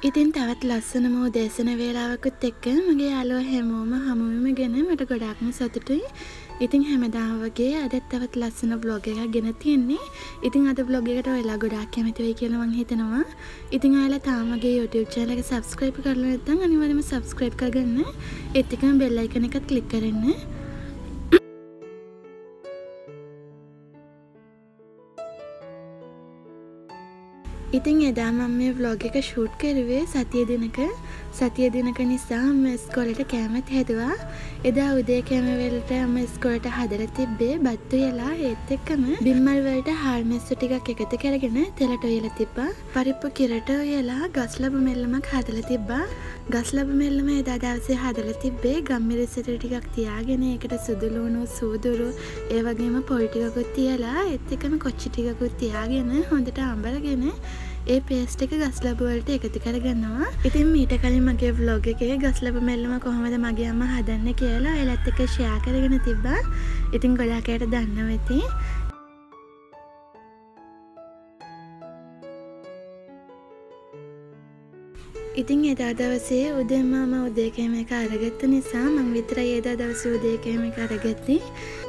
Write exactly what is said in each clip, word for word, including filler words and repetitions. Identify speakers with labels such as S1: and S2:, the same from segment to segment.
S1: ඉතින් තවත් ලස්සනම උදෑසන වේලාවකුත් එක්ක මගේ යාළුවෝ හැමෝම හමු වෙමගෙන මට ගොඩාක්ම සතුටුයි. ඉතින් හැමදාම වගේ අදත් තවත් ලස්සන vlog එකක් ගෙන තියෙන්නේ. ඉතින් අද vlog එකට ඔයාලා ගොඩාක් කැමති වෙයි කියලා මම හිතනවා. ඉතින් ඔයාලා තාම මගේ YouTube channel එක subscribe කරලා නැත්නම් අනිවාර්යයෙන්ම subscribe කරගන්න. ඒත් එක්කම bell icon එකත් click කරන්න. ඉතින් එදා මම මේ vlog එක shoot කරුවේ සතිය දිනක සතිය දිනක නිසා මම ඉස්කෝලේට කෑමත් හැදුවා. එදා උදේ කෑම වලට මම ඉස්කෝලේට හදලා තිබ්බේ බත්තු යලා ඒත් එක්කම බිම්මල් වලට හාල් මෙස්සු ටිකක් එකතු කරගෙන තෙලට උයලා තිබ්බා. පරිප්පු කිරට උයලා ගස් ලැබු මෙල්ලමක් හදලා තිබ්බා. ගස් ලැබු මෙල්ලම එදා දවසේ හදලා තිබ්බේ ගම්මිරිස් ටිකක් තියාගෙන ඒකට සුදු ලුණු සූදුරු ඒ වගේම පොල් ටිකකුත් තියලා ඒත් එක්කම කොච්චි ටිකකුත් තියාගෙන හොඳට අඹරගෙන ඒ පේස්ට් එක ගස් ලැබු වලට එකතු කරගන්නවා. ඉතින් මීට කලින් මගේ vlog එකේ ගස් ලැබු මෙල්ලම කොහොමද මගේ අම්මා හදන්නේ කියලා ඔයාලත් එක්ක share කරගෙන තිබ්බා. ඉතින් ගොඩාක් අයට දන්නවා ඇති. ඉතින් එදා දවසේ උදේ මම උදේ කෑම එක අරගත්ත නිසා මම විතරයි එදා දවසේ උදේ කෑම එක අරගත්තේ.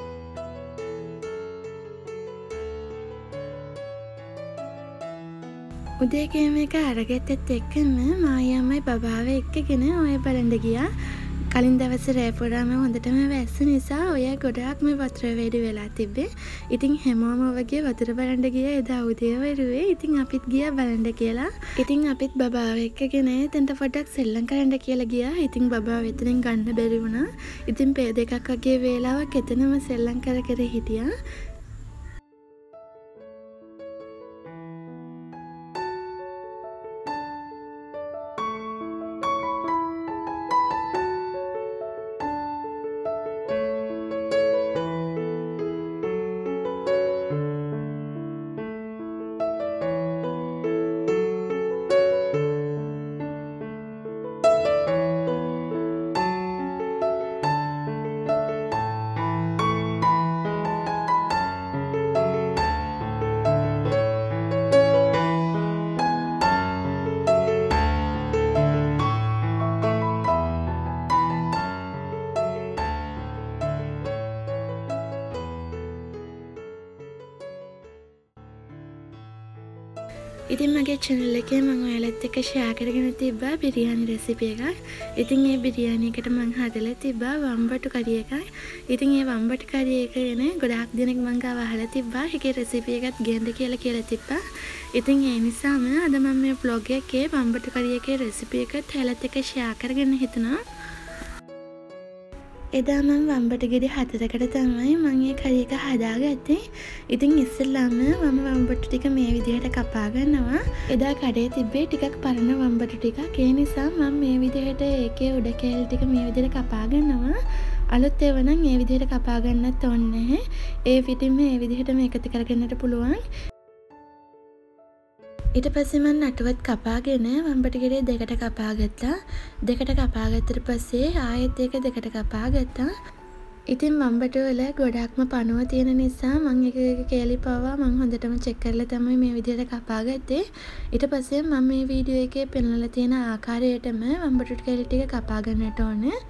S1: උදේ කෑම එක අරගත්තත් එක්කම මායි අම්මයි බබාව එක්කගෙන ඔය බලන්න ගියා. කලින් දවසේ රෑ පුරාම හොඳටම වැස්ස නිසා ඔය ගොඩාක්ම වතුර වැඩි වෙලා තිබ්බේ. ඉතින් හැමෝම වගේ වතුර බලන්න ගියා එදා උදේ වරුවේ. ඉතින් අපිත් ගියා බලන්න කියලා. ඉතින් අපිත් බබාව එක්කගෙන එතනට පොඩ්ඩක් සෙල්ලම් කරන්න කියලා ගියා. ඉතින් බබාව එතනින් ගන්න බැරි වුණා. ඉතින් පේ දෙකක් වගේ වේලාවක් එතනම සෙල්ලම් කර කර හිටියා. ඉතින් මගේ channel එකේ මම ඔයාලත් එක්ක share කරගෙන තිබ්බා බිරියානි recipe එකක්. ඉතින් ඒ බිරියානි එකට මම හදලා තිබ්බා වම්බටු කරි එකක්. ඉතින් ඒ වම්බටු කරි එක එන ගොඩාක් දිනක් මම ගාව අහලා තිබ්බා. ඒකේ recipe එකත් ගේන්න කියලා කියලා තිබ්බා. ඉතින් ඒ නිසාම අද මම මේ vlog එකේ වම්බටු කරි එකේ recipe එකත් ඔයාලත් එක්ක share කරගෙන හිතනවා. එදා මම වම්බට ගෙඩි හතරකට තමයි මම මේ කරි එක හදාගත්තේ. ඉතින් ඉස්සෙල්ලාම මම වම්බට ටික මේ විදිහට කපා ගන්නවා. එදා කඩේ තිබ්බේ ටිකක් පරණ වම්බට ටිකක්. ඒ නිසා මම මේ විදිහට ඒකේ උඩ කෑලි ටික මේ විදිහට කපා ගන්නවා. අලුත් ඒවා නම් මේ විදිහට කපා ගන්නත් ඕනේ නැහැ. ඒ පිටින්ම මේ විදිහටම එකතු කරගන්නට පුළුවන්. ඊට පස්සේ මම නටුවත් කපාගෙන වම්බට ගෙඩිය දෙකට කපා ගත්තා. දෙකට කපා ගත්තට පස්සේ ආයෙත් ඒක දෙකට කපා ගත්තා. ඉතින් වම්බට වල ගොඩාක්ම පණුව තියෙන නිසා මම එක එක කෑලි පවා මම හොඳටම චෙක් කරලා තමයි මේ විදිහට කපා ගත්තේ. ඊට පස්සේ මම මේ වීඩියෝ එකේ පෙන්වලා තියෙන ආකාරයටම වම්බට කෑලි ටික කපා ගන්නට ඕනේ.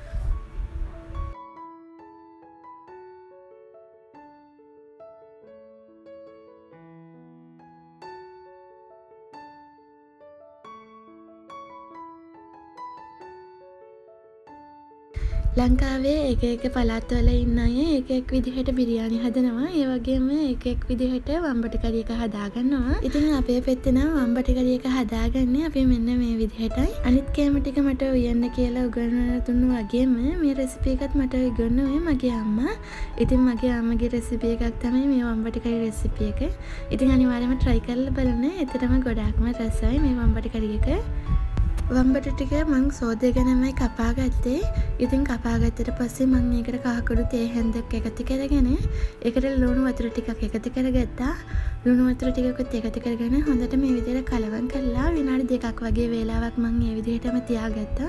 S1: ලංකාවේ එක එක පළාත්වල ඉන්න අය එක එක විදිහට බිරියානි හදනවා. ඒ වගේම එක එක විදිහට වම්බට කරි එක හදාගන්නවා. ඉතින් අපේ පැත්තේ නම් වම්බට කරි එක හදාගන්නේ අපි මෙන්න මේ විදිහටයි. අනිත් කෑම ටික මට උයන්න කියලා උගන්වලා දුන්නු වගේම මේ රෙසිපි එකත් මට උගන්වුවේ මගේ අම්මා. ඉතින් මගේ අම්මගේ රෙසිපි එකක් තමයි මේ වම්බට කරි රෙසිපි එක. ඉතින් අනිවාර්යයෙන්ම try කරලා බලන්න. එතරම් ගොඩාක්ම රසයි මේ වම්බට කරි එක. වම්බට ටික මං සෝදගෙනමයි කපා ගත්තේ. ඉතින් කපා ගත්තට පස්සේ මං මේකට කහකුඩු තේ හැන්දක් එකතු කරගෙන ඒකට ලුණු වතුර ටිකක් එකතු කරගත්තා. ලුණු වතුර ටිකකුත් එකතු කරගෙන හොඳට මේ විදිහට කලවම් කරලා විනාඩි දෙකක් වගේ වේලාවක් මං මේ විදිහටම තියාගත්තා.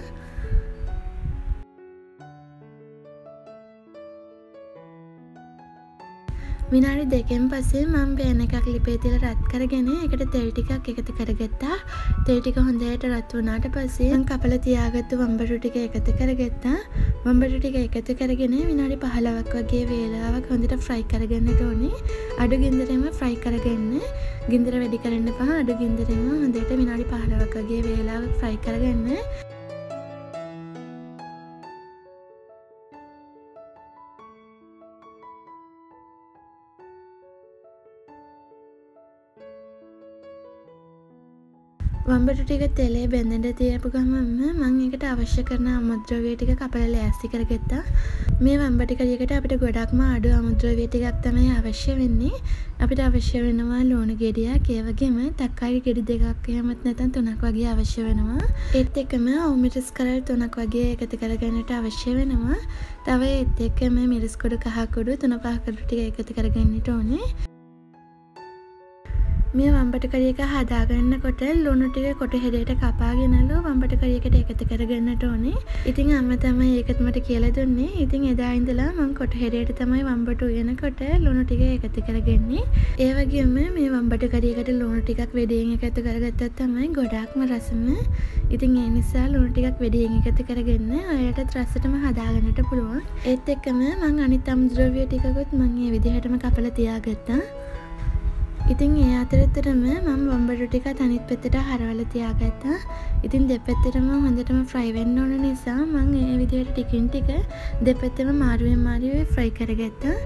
S1: විනාඩි දෙකෙන් පස්සේ මම පෑන් එකක් ලිපේ තියලා රත් කරගෙන ඒකට තෙල් ටිකක් එකතු කරගත්තා. තෙල් ටික හොඳට රත් වුණාට පස්සේ මම කපලා තියාගත්තු වම්බටු ටික එකතු කරගත්තා. වම්බටු ටික එකතු කරගෙන විනාඩි පහළොවක් වගේ වේලාවක් හොඳට ෆ්‍රයි කරගන්නට ඕනේ. අඩු ගින්දරෙම ෆ්‍රයි කරගන්න. ගින්දර වැඩි කරන්න එපා. අඩු ගින්දරෙම හොඳට විනාඩි පහළොවක් වගේ වේලාවක් ෆ්‍රයි කරගන්න. වම්බටු ටික තෙලේ බැඳෙන්න තියපු ගමන්ම මම ඒකට අවශ්‍ය කරන අමුද්‍රව්‍ය ටික කපලා ලෑස්ති කරගත්තා. මේ වම්බටු කරියකට අපිට ගොඩක්ම අඩු අමුද්‍රව්‍ය ටිකක් තමයි අවශ්‍ය වෙන්නේ. අපිට අවශ්‍ය වෙනවා ලුණු ගෙඩියක්, ඒ වගේම තක්කාලි ගෙඩි දෙකක් එහෙමත් නැත්නම් තුනක් වගේ අවශ්‍ය වෙනවා. ඒත් එක්කම ඔමිරිස් කරල් තුනක් වගේ එකතු කරගන්නට අවශ්‍ය වෙනවා. තව ඒත් එක්කම මිරිස් කුඩු කහ කුඩු තුන පහ කුඩු ටික එකතු කරගන්නට ඕනේ. මේ වම්බටු කරියක හදාගන්නකොට ලුණු ටික කොට හෙඩේට කපාගෙනලු වම්බටු කරියකට එකතු කරගන්නට ඕනේ. ඉතින් අම්මා තමයි ඒකත් මට කියලා දුන්නේ. ඉතින් එදා ඉඳලා මම කොට හෙඩේට තමයි වම්බටු උයනකොට ලුණු ටික එකතු කරගන්නේ. ඒ වගේම මේ වම්බටු කරියකට ලුණු ටිකක් වැඩියෙන් එකතු කරගත්තොත් තමයි ගොඩාක්ම රසම. ඉතින් ඒ නිසා ලුණු ටිකක් වැඩියෙන් එකතු කරගන්න ඔයාලටත් රසටම හදාගන්නට පුළුවන්. ඒත් එක්කම මම අනිත් අමුද්‍රව්‍ය ටිකකුත් මම මේ විදිහටම කපලා තියාගත්තා. ඉතින් ඒ අතරතුරම මම වම්බටු ටික අනිත් පැත්තට හරවලා තියාගත්තා. ඉතින් දෙපැත්තටම හොඳටම ෆ්‍රයි වෙන්න ඕන නිසා මම මේ විදිහට ටිකින් ටික දෙපැත්තම මාරුවෙන් මාරුවේ ෆ්‍රයි කරගත්තා.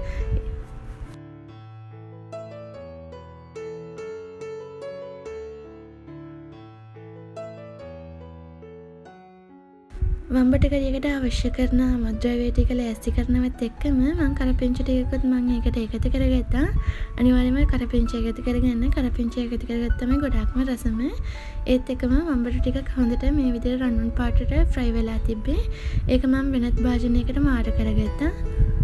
S1: වම්බටු කරියකට අවශ්‍ය කරන අමුද්‍රව්‍ය ටික ලෑස්ති කරනවත් එක්කම මම කරපිංචා ටිකකුත් මම ඒකට එකතු කරගත්තා. අනිවාර්යයෙන්ම කරපිංචා එකතු කරගන්න. කරපිංචා එකතු කරගත්තම ගොඩක්ම රසම. ඒත් එක්කම වම්බටු ටික හොඳට මේ විදිහට රන්වන් පාටට ෆ්‍රයි වෙලා තිබ්බේ. ඒක මම වෙනත් භාජනයකට මාරු කරගත්තා.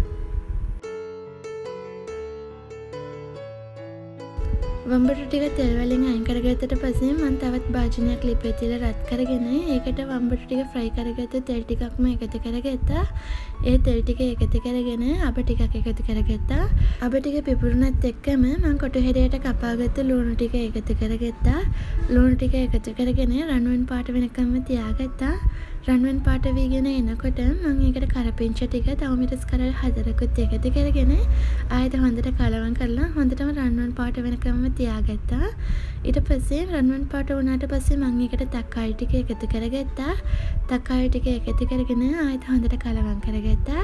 S1: වම්බටු ටික තෙල් වලින් අයින් කරගත්තට පස්සේ මම තවත් භාජනයක් ලිපේ තියලා රත් කරගෙන ඒකට වම්බටු ටික ෆ්‍රයි කරගත්ත තෙල් ටිකක්ම එකතු කරගත්තා. ඒ තෙල් ටික එකතු කරගෙන අබ ටිකක් එකතු කරගත්තා. අබ ටික පිපුරුනත් එක්කම මම කොටු හෙඩයට කපාගත්ත ලුණු ටික එකතු කරගත්තා. ලුණු ටික එකතු කරගෙන රන්වන් පාට වෙනකම්ම තියාගත්තා. රන්වන් පාට වීගෙන එනකොට මම ඒකට කරපිංචා ටික තව මිරිස් කරල් හතරකුත් එකතු කරගෙන ආයෙත් හොඳට කලවම් කරලා හොඳටම රන්වන් පාට වෙනකම්ම තියාගත්තා. ඊට පස්සේ රන්වන් පාට වුණාට පස්සේ මම ඒකට තක්කාලි ටික එකතු කරගත්තා. තක්කාලි ටික එකතු කරගෙන ආයෙත් හොඳට කලවම් කරගත්තා.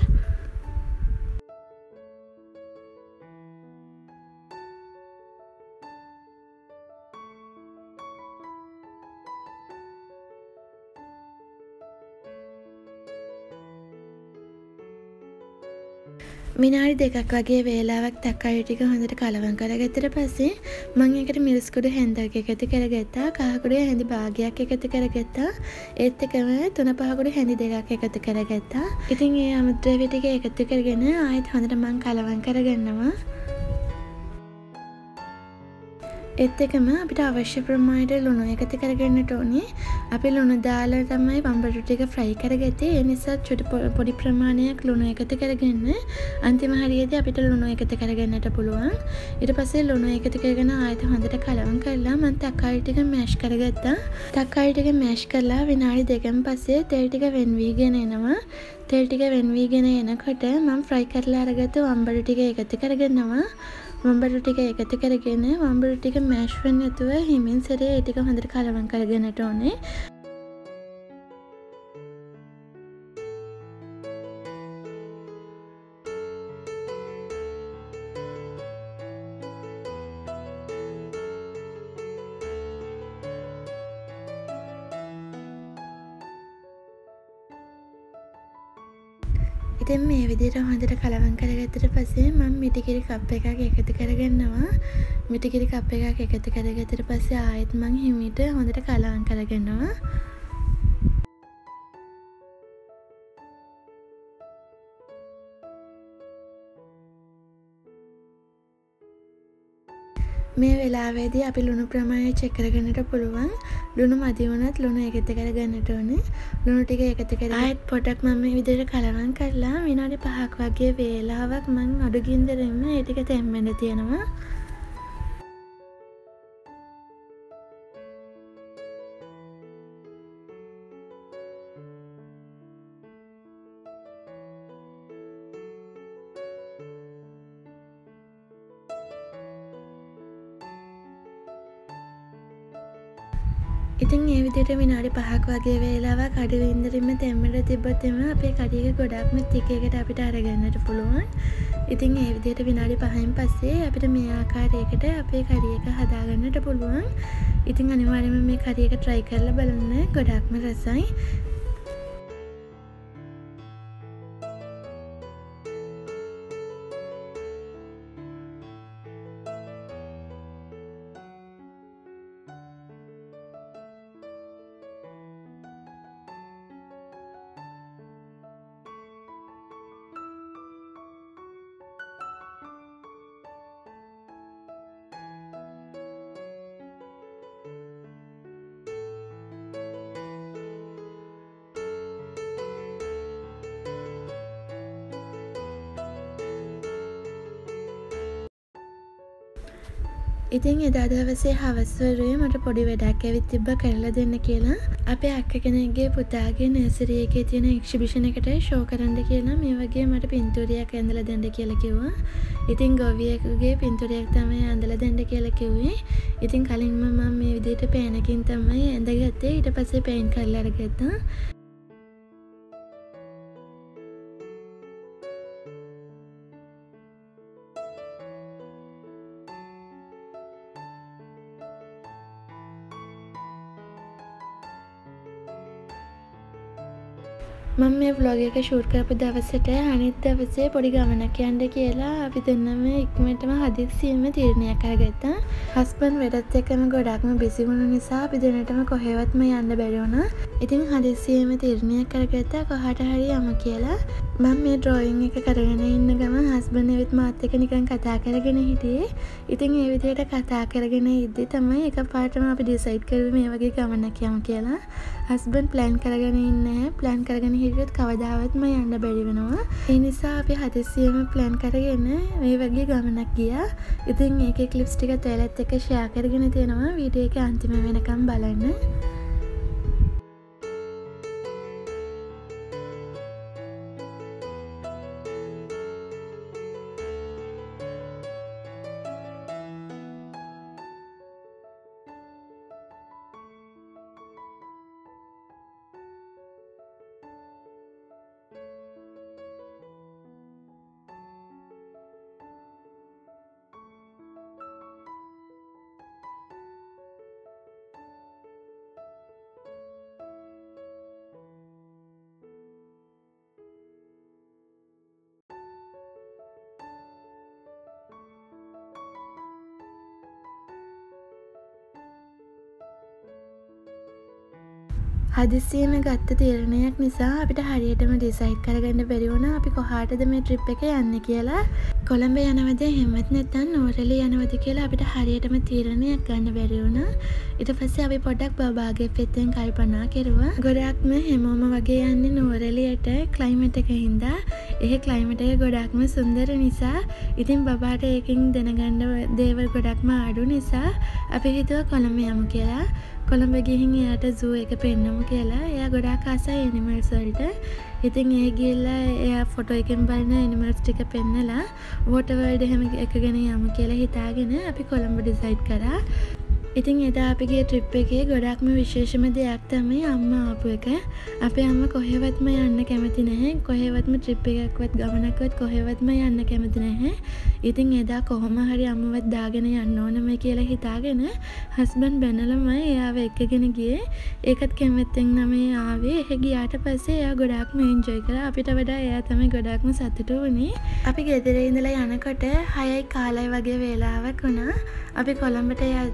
S1: විනාඩි දෙකක් වගේ වේලාවක් තක්කාලි ටික හොඳට කලවම් කරගත්තට පස්සේ මම ඒකට මිරිස් කුඩු හැන්දක් එකතු කරගත්තා. කහ කුඩු හැඳි භාගයක් එකතු කරගත්තා. ඒත් එක්කම තුන පහ කුඩු හැඳි දෙකක් එකතු කරගත්තා. ඉතින් ඒ අමුද්‍රව්‍ය ටික එකතු කරගෙන ආයෙත් හොඳට මම කලවම් කරගන්නවා. ඒත් එක්කම අපිට අවශ්‍ය ප්‍රමාණයට ලුණු එකතු කරගන්නට ඕනේ. අපි ලුණු දාලා තමයි වම්බටු ටික ෆ්‍රයි කරගත්තේ. ඒ නිසා චුටි පොඩි ප්‍රමාණයක් ලුණු එකතු කරගන්න. අන්තිම හරියේදී අපිට ලුණු එකතු කරගන්නට පුළුවන්. ඊට පස්සේ ලුණු එකතු කරගෙන ආයෙත් හොඳට කලවම් කරලා මම තක්කාලි ටික මෑෂ් කරගත්තා. තක්කාලි ටික මෑෂ් කරලා විනාඩි දෙකකින් පස්සේ තෙල් ටික වෙන් වීගෙන එනවා. තෙල් ටික වෙන් වීගෙන එනකොට මම ෆ්‍රයි කරලා අරගත්තු වම්බටු ටික එකතු කරගන්නවා. වම්බටු ටික එකතු කරගෙන වම්බටු ටික මෑෂ් වෙන්නේ නැතුව හිමින් සැරේ ඒ ටික හොඳට කලවම් කරගෙනට ඕනේ. ඉතින් මේ විදිහට හොඳට කලවම් කරගත්තට පස්සේ මම මිටිකිරි කප් එකක් එකතු කරගන්නවා. මිටිකිරි කප් එකක් එකතු කරගත්තට පස්සේ ආයෙත් මම හිමීට හොඳට කලවම් කරගන්නවා. මේ වෙලාවේදී අපි ලුණු ප්‍රමාණය චෙක් කරගන්නට පුළුවන්. ලුණු මදි වුණත් ලුණු එකතු කරගන්නට ඕනේ. ලුණු ටික එකතු කරලා ආයෙත් පොඩක් මම මේ විදිහට කලවම් කරලා විනාඩි පහක් වගේ වේලාවක් මම අඩු ගින්දරෙන්න ඒ ටික තෙම්බෙන්න තියනවා. ඉතින් ඒ විදිහට විනාඩි පහක් වගේ වේලාවක් අඩු වින්දරින්ම තෙම්බෙන්න තිබ්බොත් එම අපේ කඩියක ගොඩක්ම තික් එකට අපිට අරගන්නට පුළුවන්. ඉතින් ඒ විදිහට විනාඩි පහෙන් පස්සේ අපිට මේ ආකාරයකට අපේ කඩියක හදාගන්නට පුළුවන්. ඉතින් අනිවාර්යයෙන්ම මේ කඩියක try කරලා බලන්න. ගොඩක්ම රසයි. ඉතින් එදා දවසේ හවස් වරුවේ මට පොඩි වැඩක් ඇවිත් තිබ්බා කරලා දෙන්න කියලා. අපේ අක්ක කෙනෙක්ගේ පුතාගේ නර්සරි එකේ තියෙන එක්සිබිෂන් එකට ෂෝ කරන්න කියලා මේ වගේ මට පින්තූරයක් ඇඳලා දෙන්න කියලා කිව්වා. ඉතින් ගොවියෙකුගේ පින්තූරයක් තමයි ඇඳලා දෙන්න කියලා කිව්වේ. ඉතින් කලින්ම මම මේ විදිහට පේනකින් තමයි ඇඳගත්තේ. ඊට පස්සේ පේන්ට් කරලා අරගත්තා. මම මේ vlog එක shoot කරපු දවසට අනිත් දවසේ පොඩි ගමනක් යන්න කියලා අපි දෙන්නම ඉක්මනටම හදිස්සියෙම තීරණයක් අරගත්තා. හස්බන්ඩ් වැඩත් එක්කම ගොඩක්ම බිසි වුණු නිසා අපි දෙන්නටම කොහෙවත්ම යන්න බැරි වුණා. ඉතින් හදිස්සියෙම තීරණයක් අරගත්තා කොහාට හරි යමු කියලා. මම මේ drawing එක කරගෙන ඉන්න ගමන් හස්බන්ඩ් එවිත් මාත් එක්ක නිකන් කතා කරගෙන හිටියේ. ඉතින් ඒ විදිහට කතා කරගෙන ඉද්දි තමයි එකපාරටම අපි decide කරුවේ මේ වගේ ගමනක් යමු කියලා. හස්බන්ඩ් plan කරගෙන ඉන්නේ plan කරගෙන හිටියොත් කවදාවත්ම යන්න බැරි වෙනවා. ඒ නිසා අපි හදිස්සියෙම plan කරගෙන මේ වගේ ගමනක් ගියා. ඉතින් ඒකේ clips ටික ඔයාලත් එක්ක share කරගෙන තියෙනවා. වීඩියෝ එක අන්තිම වෙනකම් බලන්න. හදිස්සියෙම ගත්ත තීරණයක් නිසා අපිට හරියටම ඩිසයිඩ් කරගන්න බැරි වුණා අපි කොහාටද මේ ට්‍රිප් එක යන්නේ කියලා. කොළඹ යනවද එහෙමත් නැත්නම් නෝරෙලි යනවද කියලා අපිට හරියටම තීරණයක් ගන්න බැරි වුණා. ඊට පස්සේ අපි පොඩ්ඩක් බබාගේ පැත්තෙන් කල්පනා කරුවා. ගොඩක්ම හැමෝම වගේ යන්නේ නෝරෙලියට ක්ලයිමේට් එක හින්දා. ඒ ක්ලයිමේට් එක ගොඩක්ම සුන්දර නිසා ඉතින් බබාට ඒකෙන් දැනගන්න දේවල් ගොඩක්ම අඩු නිසා අපි හිතුවා කොළඹ යමු කියලා. කොළඹ ගිහින් එයාට zoo එක පෙන්නමු කියලා. එයා ගොඩාක් ආසයි ඇනිමල්ස් වලට. ඉතින් ඒ ගිහලා එයා ෆොටෝ එකෙන් බලන ඇනිමල්ස් ටික පෙන්නලා වෝටර් වර්ල්ඩ් එහෙම එකගෙන යමු කියලා හිතාගෙන අපි කොළඹ ඩිසයිඩ් කරා. ඉතින් එදා අපි ගිය ට්‍රිප් එකේ ගොඩක්ම විශේෂම දෙයක් තමයි අම්මා ආපු එක. අපේ අම්මා කොහෙවත්ම යන්න කැමති නැහැ. කොහෙවත්ම ට්‍රිප් එකක්වත් ගමනක්වත් කොහෙවත්ම යන්න කැමති නැහැ. ඉතින් එදා කොහොම හරි අම්මවත් දාගෙන යන්න ඕනම කියලා හිතාගෙන හස්බන්ඩ් බැනලම එයාව එක්කගෙන ගියේ. ඒකත් කැමැත්තෙන් නමේ ආවේ. එහෙ ගියාට පස්සේ එයා ගොඩක්ම එන්ජොයි කරා. අපිට වඩා එයා තමයි ගොඩක්ම සතුටු වුණේ. අපි ගෙදර ඉඳලා යනකොට හයයි කාලයි වගේ වේලාවක් වුණා. අපි කොළඹට යද්දී නවය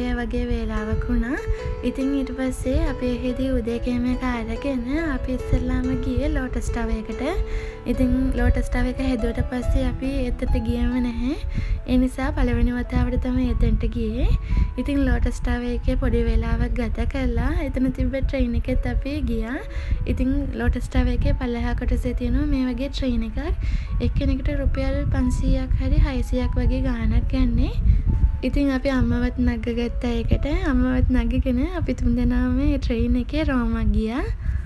S1: නවය වගේ වේලාවක් වුණා. ඉතින් ඊට පස්සේ අපි එහෙදී උදේ කෑම එක අරගෙන අපි ඉස්සෙල්ලාම ගියේ ලෝටස් ටවර් එකට. ඉතින් ලෝටස් ටවර් එක හැදුවට පස්සේ අපි එතනට ගියේම නැහැ. ඒ නිසා පළවෙනි වතාවට තමයි එතනට ගියේ. ඉතින් ලෝටස් ටවර් එකේ පොඩි වෙලාවක් ගත කළා. එතන තිබ්බ ට්‍රේන් එකෙත් අපි ගියා. ඉතින් ලෝටස් ටවර් එකේ පල්ලෙහා කොටසේ තියෙනවා මේ වගේ ට්‍රේන් එකක්. එක්කෙනෙකුට රුපියල් පන්සීයක් හරි හයසීයක් වගේ ගාණක් යන්නේ. ඉතින් අපි අම්මවත් නගගත්තා ඒකට. අම්මවත් නගගෙන අපි තුන්දෙනාම මේ ට්‍රේන් එකේ රෝමක් ගියා.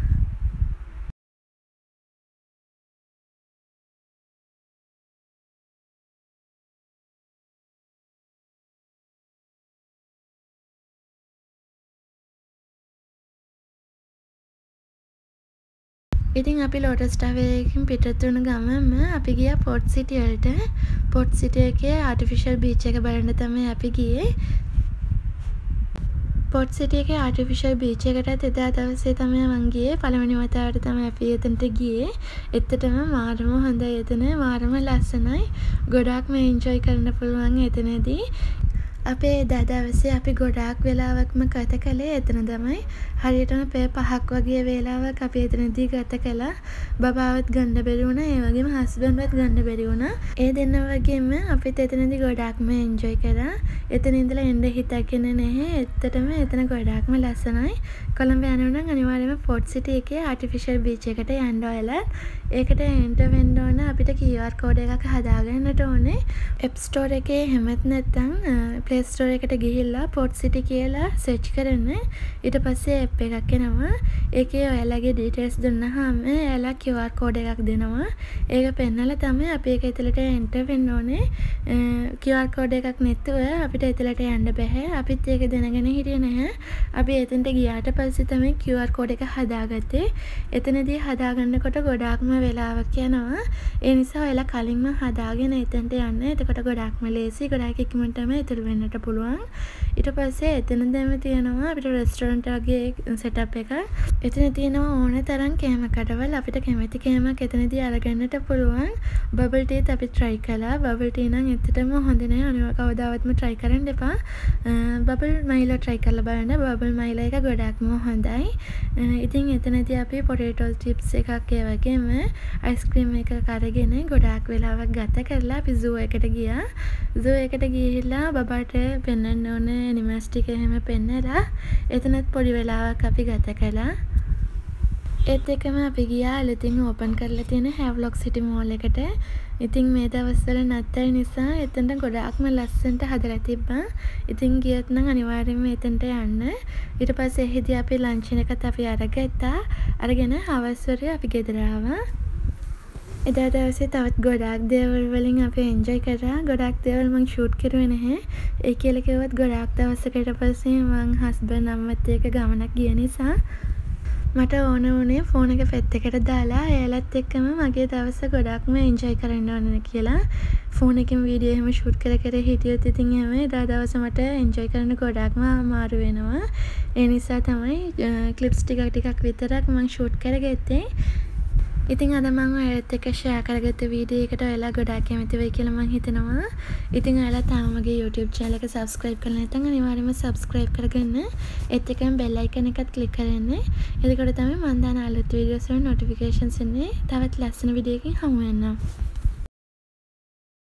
S1: ඉතින් අපි ලෝටස් ටවර් එකකින් පිටත් වුණ ගමන්ම අපි ගියා පොට් සිටි වලට. පොට් සිටි එකේ ආටිෆිෂල් බීච් එක බලන්න තමයි අපි ගියේ. පොට් සිටි එකේ ආටිෆිෂල් බීච් එකටත් එදා දවසේ තමයි මං ගියේ. පළවෙනි වතාවට තමයි අපි එතනට ගියේ. එතටම මාරම හොඳයි එතන. මාරම ලස්සනයි. ගොඩාක්ම එන්ජොයි කරන්න පුළුවන් එතනදී. අපේ එදා දවසේ අපි ගොඩාක් වෙලාවක්ම ගත කළේ එතන තමයි. හරියටම පැය පහක් වගේ වේලාවක් අපි එතනදී ගත කළා. බබාවත් ගන්න බැරි වුණා. ඒ වගේම හස්බන්ඩ්වත් ගන්න බැරි වුණා. ඒ දෙන්න වගේම අපිත් එතනදී ගොඩාක්ම එන්ජොයි කරා. එතන ඉඳලා එන්න හිතගෙන නැහැ. ඇත්තටම එතන ගොඩාක්ම ලස්සනයි. කොළඹ යනවා නම් අනිවාර්යයෙන්ම පොට් සිටි එකේ ආටිෆිෂල් බීච් එකට යන්න ඕයලා. ඒකට එන්ටර් වෙන්න ඕන අපිට කියු ආර් කෝඩ් එකක් හදාගන්නට ඕනේ. ඇප් ස්ටෝර් එකේ හැමත් නැත්තම් ප්ලේ ස්ටෝර් එකට ගිහිල්ලා පොට් සිටි කියලා සර්ච් කරන්න. ඊට පස්සේ ඇප් එකක් එනවා. ඒකේ ඔයාලගේ ඩීටේල්ස් දුන්නාම එයාලා කියු ආර් කෝඩ් එකක් දෙනවා. ඒක පෙන්නලා තමයි අපි ඒක ඇතුළට එන්ටර් වෙන්න ඕනේ. කියු ආර් කෝඩ් එකක් නැතුව අපිට ඇතුළට යන්න බෑ. අපිත් ඒක දැනගෙන හිටියේ නැහැ. අපි එතනට ගියාට පස්සේ තමයි කියු ආර් කෝඩ් එක හදාගත්තේ. එතනදී හදාගන්නකොට ගොඩාක්ම වෙලාවක් යනවා. ඒ නිසා ඔයාලා කලින්ම හදාගෙන එතනට යන්න. එතකොට ගොඩාක්ම ලේසි. ගොඩාක් ඉක්මනටම ඉතුරු වෙන්නට පුළුවන්. ඊට පස්සේ එතනදම තියෙනවා අපිට රෙස්ටොරන්ට් වගේ සෙටප් එකක්. එතන තියෙනවා ඕන තරම් කෑම කඩවල්. අපිට කැමති කෑමක් එතනදී අරගන්නට පුළුවන්. බබල් ටීත් අපි try කළා. බබල් ටී නම් ඇත්තටම හොඳ නෑ. අනිවාර්යයෙන්ම කවදාවත්ම try කරන්න එපා. බබල් මයිලෝ try කරලා බලන්න. බබල් මයිලෝ එක ගොඩාක්ම හොඳයි. ඉතින් එතනදී අපි පොටේටෝ චිප්ස් එකක් ඒ වගේම අයිස්ක්‍රීම් එකක් අරගෙන ගොඩාක් වෙලාවක් ගත කරලා අපි zoo එකට ගියා. zoo එකට ගිහිල්ලා බබාට පෙන්වන්න ඕන ඇනිමල්ස් ටික එහෙම පෙන්නලා එතනත් පොඩි වෙලාවක් අපි ගත කළා. ඒත් එක්කම අපි ගියා අලුතින් ඕපන් කරලා තියෙන හැව්ලොක් සිටි මෝල් එකට. ඉතින් මේ දවස්වල නැත්තයි නිසා එතනට ගොඩාක්ම ලස්සනට හදලා තිබ්බා. ඉතින් ගියත් නම් අනිවාර්යයෙන්ම එතනට යන්න. ඊට පස්සේ එහිදී අපි ලන්ච් එකත් අපි අරගත්තා. අරගෙන හවස් වරුවේ අපි ගෙදර ආවා. එදා දවසේ තවත් ගොඩාක් දේවල් වලින් අපි එන්ජොයි කරා. ගොඩාක් දේවල් මං ෂූට් කරුවේ නැහැ. ඒ කියලා කිව්වත් ගොඩාක් දවසකට පස්සේ මං හස්බන්ඩ් අම්මත් එක්ක ගමනක් ගිය නිසා මට ඕන වුණේ ෆෝන් එක පැත්තකට දාලා එයාලත් එක්කම මගේ දවස ගොඩාක්ම එන්ජොයි කරන්න ඕන කියලා. ෆෝන් එකෙන් වීඩියෝ එහෙම ෂූට් කර කර හිටියොත් ඉතින් එහෙම එදා දවස මට එන්ජොයි කරන්න ගොඩාක්ම අමාරු වෙනවා. ඒ නිසා තමයි ක්ලිප්ස් ටිකක් ටිකක් විතරක් මං ෂූට් කරගත්තේ. ඉතින් අද මම ඔයාලත් එක්ක ෂෙයා කරගත්ත වීඩියෝ එකට ඔයාලා ගොඩාක් කැමති වෙයි කියලා මම හිතනවා. ඉතින් ඔයාලා තාම මගේ YouTube channel එක subscribe කරලා නැත්නම් අනිවාර්යයෙන්ම subscribe කරගන්න. ඒත් එක්කම bell icon එකත් click කරන්න. එතකොට තමයි මම දාන අලුත් වීඩියෝස් වල notifications එන්නේ. තවත් ලස්සන වීඩියෝ එකකින් හමු වෙනවා.